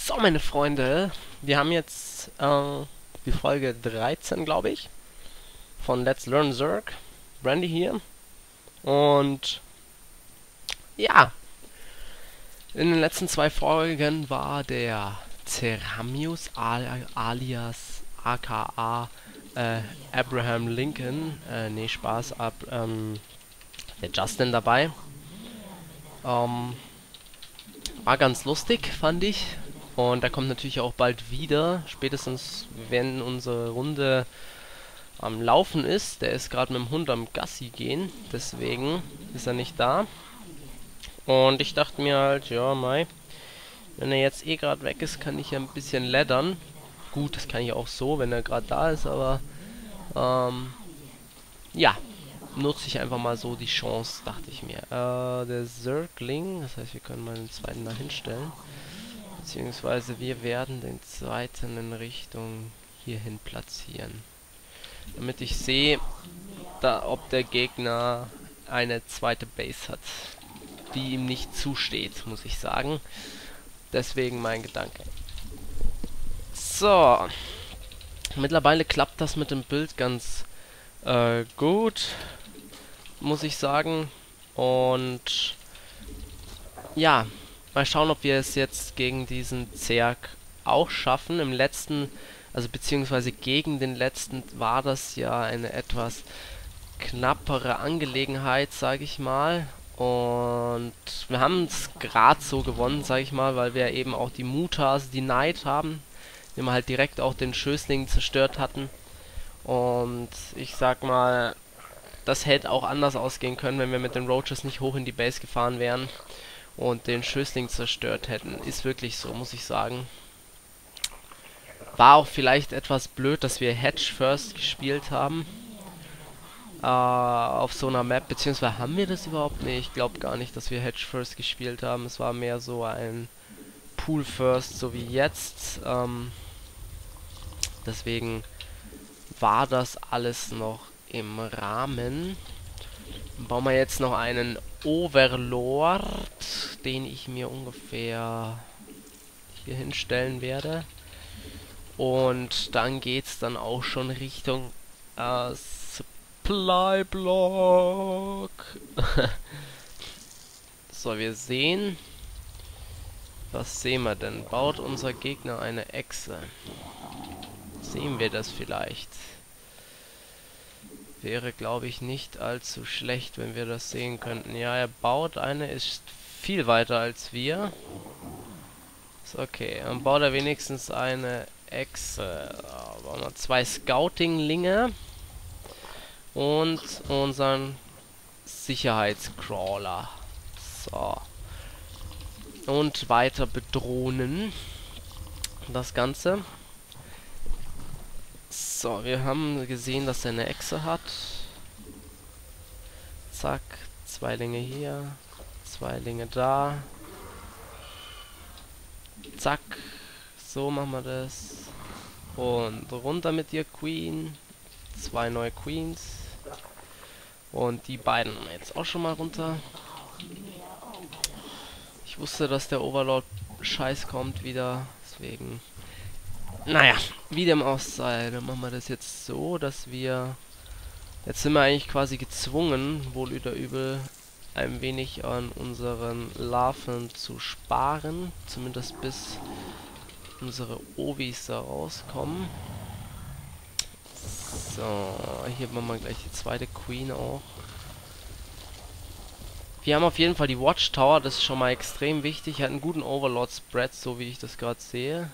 So, meine Freunde, wir haben jetzt die Folge 13, glaube ich, von Let's Learn Zerg. Brandy hier. Und ja, in den letzten zwei Folgen war der Ceramius alias aka Abraham Lincoln, nee, Spaß, der Justin dabei. War ganz lustig, fand ich. Und er kommt natürlich auch bald wieder, spätestens wenn unsere Runde am Laufen ist. Der ist gerade mit dem Hund am Gassi gehen, deswegen ist er nicht da. Und ich dachte mir halt, ja, Mai, wenn er jetzt eh gerade weg ist, kann ich ja ein bisschen laddern. Gut, das kann ich auch so, wenn er gerade da ist, aber ja, nutze ich einfach mal so die Chance, dachte ich mir. Der Zergling, das heißt, wir können mal den zweiten da hinstellen. Beziehungsweise wir werden den zweiten in Richtung hierhin platzieren. Damit ich sehe, ob der Gegner eine zweite Base hat, die ihm nicht zusteht, muss ich sagen. Deswegen mein Gedanke. So. Mittlerweile klappt das mit dem Bild ganz gut, muss ich sagen. Und ja, mal schauen, ob wir es jetzt gegen diesen Zerg auch schaffen. Im letzten, also beziehungsweise gegen den letzten, war das ja eine etwas knappere Angelegenheit, sage ich mal. Und wir haben es gerade so gewonnen, sage ich mal, weil wir eben auch die Mutas denied haben, indem wir halt direkt auch den Schößling zerstört hatten. Und ich sag mal, das hätte auch anders ausgehen können, wenn wir mit den Roaches nicht hoch in die Base gefahren wären und den Schößling zerstört hätten. Ist wirklich so, muss ich sagen. War auch vielleicht etwas blöd, dass wir Hedge First gespielt haben. Auf so einer Map, beziehungsweise haben wir das überhaupt? Nee, ich glaube gar nicht, dass wir Hedge First gespielt haben. Es war mehr so ein Pool First, so wie jetzt. Deswegen war das alles noch im Rahmen. Dann bauen wir jetzt noch einen Overlord, den ich mir ungefähr hier hinstellen werde. Und dann geht's dann auch schon Richtung Supply Block. So, wir sehen. Was sehen wir denn? Baut unser Gegner eine Echse? Sehen wir das vielleicht? Wäre, glaube ich, nicht allzu schlecht, wenn wir das sehen könnten. Ja, er baut eine, ist viel weiter als wir. Ist okay, dann baut er wenigstens eine Echse. Bauen wir zwei Scouting-Linge. Und unseren Sicherheitscrawler. So. Und weiter bedrohen das Ganze. So, wir haben gesehen, dass er eine Echse hat. Zack, zwei Linge hier, zwei Linge da. Zack, so machen wir das. Und runter mit dir, Queen. Zwei neue Queens. Und die beiden jetzt auch schon mal runter. Ich wusste, dass der Overlord Scheiß kommt wieder, deswegen... Naja, wie dem auch sei, dann machen wir das jetzt so, dass wir... Jetzt sind wir eigentlich quasi gezwungen, wohl oder übel, ein wenig an unseren Larven zu sparen. Zumindest bis unsere Ovis da rauskommen. So, hier machen wir gleich die zweite Queen auch. Wir haben auf jeden Fall die Watchtower, das ist schon mal extrem wichtig. Hat einen guten Overlord-Spread, so wie ich das gerade sehe.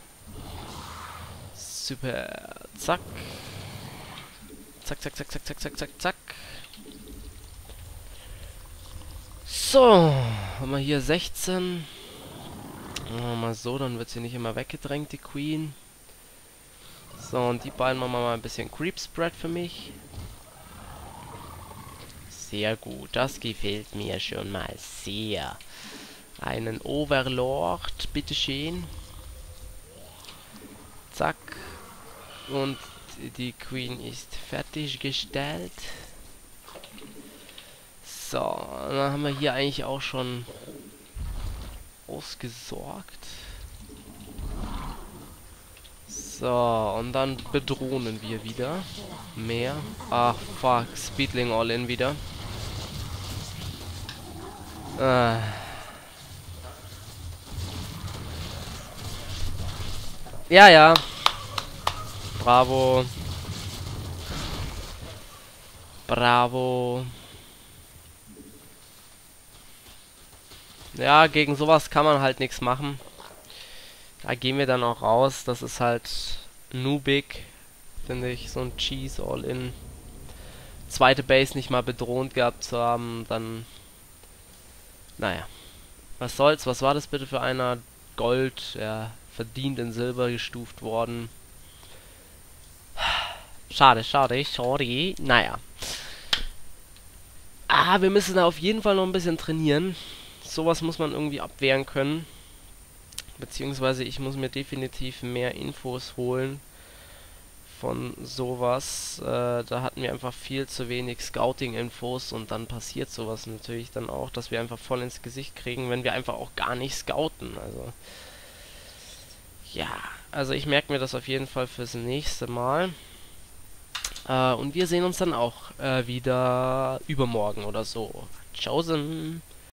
Super. Zack. Zack, zack, zack, zack, zack, zack, zack, zack. So. Haben wir hier 16. Machen wir mal so, dann wird sie nicht immer weggedrängt, die Queen. So, und die beiden machen wir mal ein bisschen Creep-Spread für mich. Sehr gut, das gefällt mir schon mal sehr. Einen Overlord, bitteschön. Zack. Und die Queen ist fertiggestellt. So, dann haben wir hier eigentlich auch schon ausgesorgt. So, und dann bedrohen wir wieder. Mehr. Ach, fuck. Speedling All-In wieder. Ja, ja. Bravo. Bravo. Ja, gegen sowas kann man halt nichts machen. Da gehen wir dann auch raus. Das ist halt noobig, finde ich. So ein Cheese All-In. Zweite Base nicht mal bedroht gehabt zu haben, dann... Naja. Was soll's? Was war das bitte für einer? Gold, ja, verdient in Silber gestuft worden. Schade, schade, sorry. Naja. Wir müssen da auf jeden Fall noch ein bisschen trainieren. Sowas muss man irgendwie abwehren können. Beziehungsweise ich muss mir definitiv mehr Infos holen von sowas. Da hatten wir einfach viel zu wenig Scouting-Infos und dann passiert sowas natürlich dann auch, dass wir einfach voll ins Gesicht kriegen, wenn wir einfach auch gar nicht scouten. Also ja, also ich merke mir das auf jeden Fall fürs nächste Mal. Und wir sehen uns dann auch wieder übermorgen oder so. Tschaußen!